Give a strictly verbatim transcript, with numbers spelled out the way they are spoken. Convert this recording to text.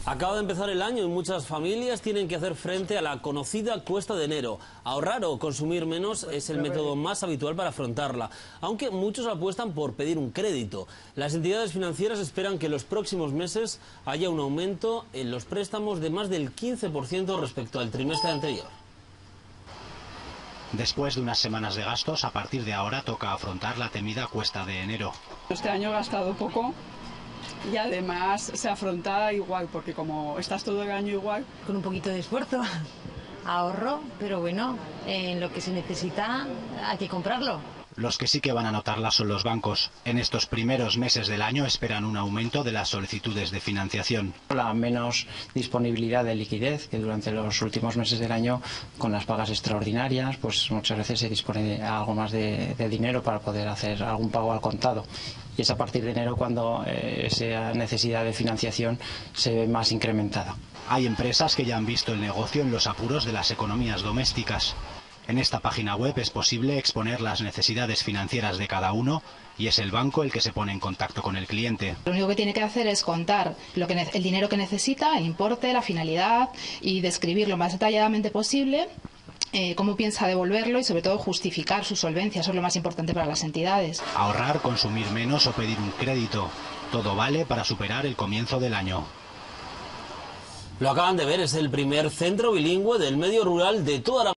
Acaba de empezar el año y muchas familias tienen que hacer frente a la conocida cuesta de enero. Ahorrar o consumir menos es el método más habitual para afrontarla, aunque muchos apuestan por pedir un crédito. Las entidades financieras esperan que en los próximos meses haya un aumento en los préstamos de más del quince por ciento respecto al trimestre anterior. Después de unas semanas de gastos, a partir de ahora toca afrontar la temida cuesta de enero. Este año he gastado poco. Y además se afronta igual, porque como estás todo el año igual... Con un poquito de esfuerzo, ahorro, pero bueno, en lo que se necesita hay que comprarlo. Los que sí que van a notarla son los bancos. En estos primeros meses del año esperan un aumento de las solicitudes de financiación. La menos disponibilidad de liquidez, que durante los últimos meses del año, con las pagas extraordinarias, pues muchas veces se dispone de algo más de, de dinero para poder hacer algún pago al contado. Y es a partir de enero cuando eh, esa necesidad de financiación se ve más incrementada. Hay empresas que ya han visto el negocio en los apuros de las economías domésticas. En esta página web es posible exponer las necesidades financieras de cada uno y es el banco el que se pone en contacto con el cliente. Lo único que tiene que hacer es contar lo que, el dinero que necesita, el importe, la finalidad y describir lo más detalladamente posible eh, cómo piensa devolverlo y sobre todo justificar su solvencia. Eso es lo más importante para las entidades. Ahorrar, consumir menos o pedir un crédito. Todo vale para superar el comienzo del año. Lo acaban de ver, es el primer centro bilingüe del medio rural de toda la